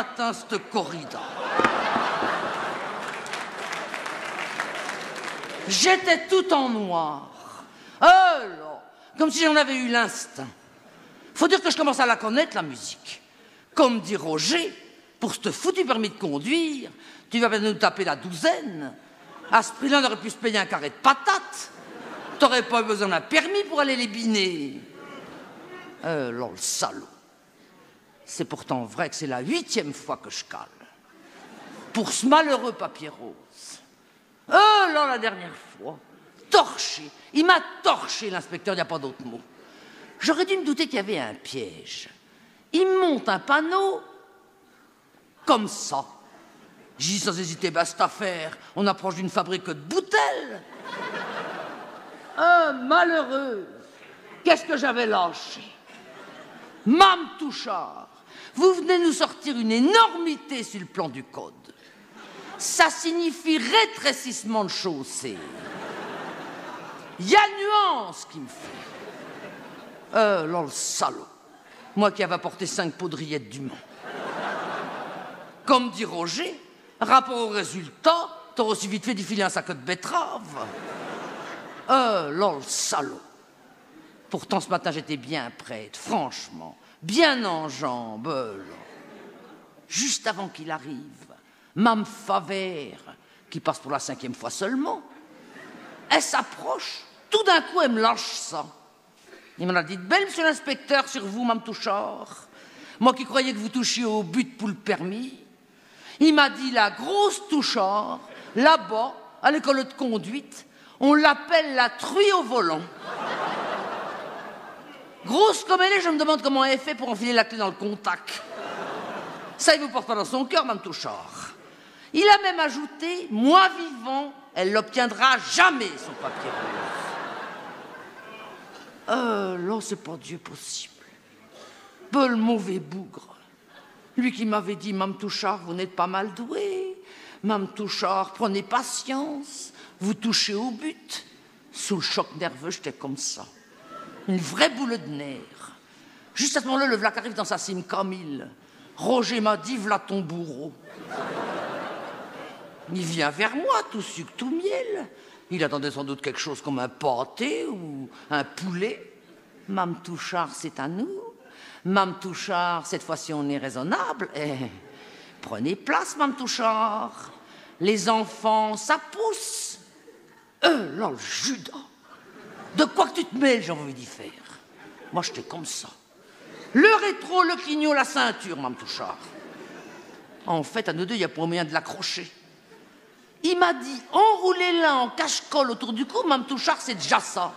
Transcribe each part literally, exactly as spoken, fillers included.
matin cette corrida. J'étais tout en noir. Oh là, comme si j'en avais eu l'instinct. Faut dire que je commence à la connaître, la musique. Comme dit Roger, pour ce foutu permis de conduire, tu vas bien nous taper la douzaine. À ce prix-là, on aurait pu se payer un carré de patates. T'aurais pas eu besoin d'un permis pour aller les biner. Euh, là, le salaud. C'est pourtant vrai que c'est la huitième fois que je cale. Pour ce malheureux papier rose. Oh là, la dernière fois, torché. Il m'a torché, l'inspecteur, il n'y a pas d'autre mot. J'aurais dû me douter qu'il y avait un piège. Il me monte un panneau comme ça. J'ai dit sans hésiter, bah, cette affaire, on approche d'une fabrique de boutelles. Un malheureux. Qu'est-ce que j'avais lâché? Mame Touchard, vous venez nous sortir une énormité sur le plan du code. Ça signifie rétrécissement de chaussée. Il y a nuance qui me fait. Euh, là, le salaud. Moi qui avais apporté cinq poudrillettes du Mans. Comme dit Roger, rapport au résultat, t'aurais aussi vite fait d'y filer un sac de betterave. Euh, là, le salaud. Pourtant, ce matin, j'étais bien prête, franchement. Bien en jambes, là. Juste avant qu'il arrive, Mame Favert, qui passe pour la cinquième fois seulement, elle s'approche, tout d'un coup, elle me lâche ça. Il m'en a dit, belle, monsieur l'inspecteur, sur vous, Mame Touchard. Moi qui croyais que vous touchiez au but pour le permis. Il m'a dit, la grosse Touchard, là-bas, à l'école de conduite, on l'appelle la truie au volant. Grosse comme elle est, je me demande comment elle fait pour enfiler la clé dans le contact. Ça, il vous porte pas dans son cœur, Mame Touchard. Il a même ajouté, moi vivant, elle n'obtiendra jamais son papier rose. Euh, là, c'est pas Dieu possible. Peu le mauvais bougre. Lui qui m'avait dit, Mame Touchard, vous n'êtes pas mal doué. Mame Touchard, prenez patience. Vous touchez au but. Sous le choc nerveux, j'étais comme ça. Une vraie boule de nerfs. Juste à ce moment-là, le vlac arrive dans sa cime Camille. Roger m'a dit, v'là ton bourreau. Il vient vers moi, tout sucre, tout miel. Il attendait sans doute quelque chose comme un pâté ou un poulet. Mame Touchard, c'est à nous. Mame Touchard, cette fois-ci, on est raisonnable. Eh, prenez place, Mame Touchard. Les enfants, ça pousse. Euh, là, le Judas. De quoi que tu te mêles, j'ai envie d'y faire. Moi, j'étais comme ça. Le rétro, le clignot, la ceinture, Mame Touchard. En fait, à nous deux, il n'y a pas moyen de l'accrocher. Il m'a dit, enroulez-la en cache-colle autour du cou, Mame Touchard, c'est déjà ça.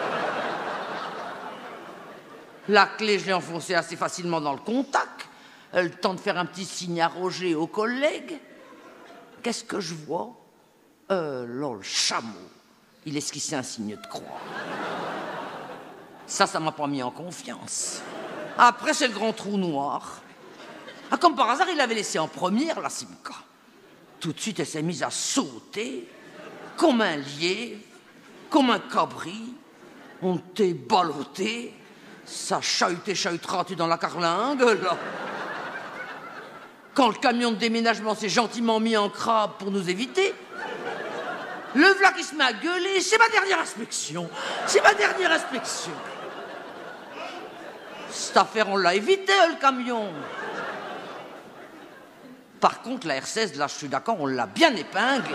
La clé, je l'ai enfoncée assez facilement dans le contact. Le temps de faire un petit signe à Roger, aux collègues. Qu'est-ce que je vois? Euh, là, le chameau. Il esquissait un signe de croix. Ça, ça m'a pas mis en confiance. Après, c'est le grand trou noir. Ah, comme par hasard, il l'avait laissé en première, la Simca. Tout de suite, elle s'est mise à sauter, comme un lièvre, comme un cabri. On t'est ballotté. Ça chahutait, chahutera, tu dans la carlingue, là. Quand le camion de déménagement s'est gentiment mis en crabe pour nous éviter, le v'là qui se met à gueuler, c'est ma dernière inspection, c'est ma dernière inspection. Cette affaire, on l'a évité, le camion. Par contre, la R seize, là, je suis d'accord, on l'a bien épinglé.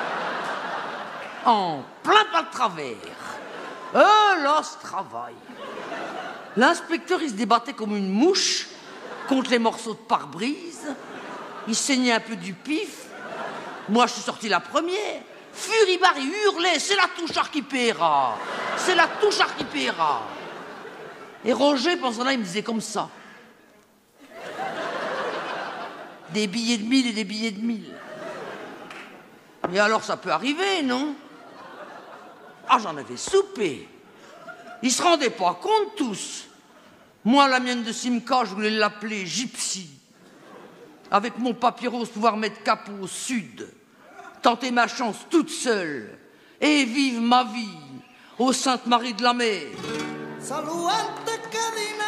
En plein pas de travers. Euh, là, ce travail. L'inspecteur, il se débattait comme une mouche contre les morceaux de pare-brise. Il saignait un peu du pif. Moi, je suis sorti la première. Furibard, il hurlait, c'est la Touchard qui paiera. C'est la Touchard qui paiera. Et Roger, pendant ce temps-là, il me disait comme ça. Des billets de mille et des billets de mille. Et alors, ça peut arriver, non? Ah, j'en avais soupé. Ils se rendaient pas compte, tous. Moi, la mienne de Simca, je voulais l'appeler Gypsy. Avec mon papier rose, pouvoir mettre cap au sud. Tenter ma chance toute seule. Et vivre ma vie au Sainte-Marie de la Mer. Saluante que